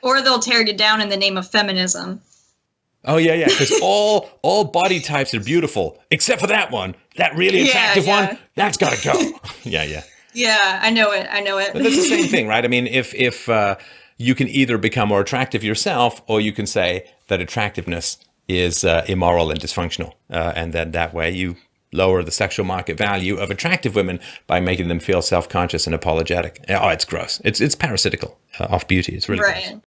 Or they'll tear you down in the name of feminism. Oh, yeah. Because all body types are beautiful, except for that one. That really attractive one, that's got to go. Yeah. Yeah, I know it. But that's the same thing, right? I mean, if you can either become more attractive yourself, or you can say that attractiveness is immoral and dysfunctional. And then that way you lower the sexual market value of attractive women by making them feel self-conscious and apologetic. Oh, it's gross. It's parasitical of beauty. It's really gross.